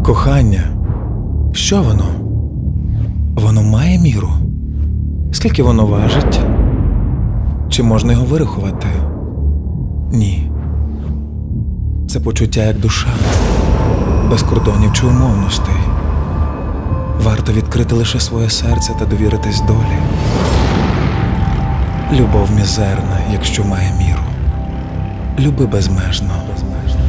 Кохання. Що воно? Воно має міру? Скільки воно важить? Чи можна його вирахувати? Ні. Це почуття як душа, без кордонів чи умовностей. Варто відкрити лише своє серце та довіритись долі. Любов мізерна, якщо має міру. Люби безмежно.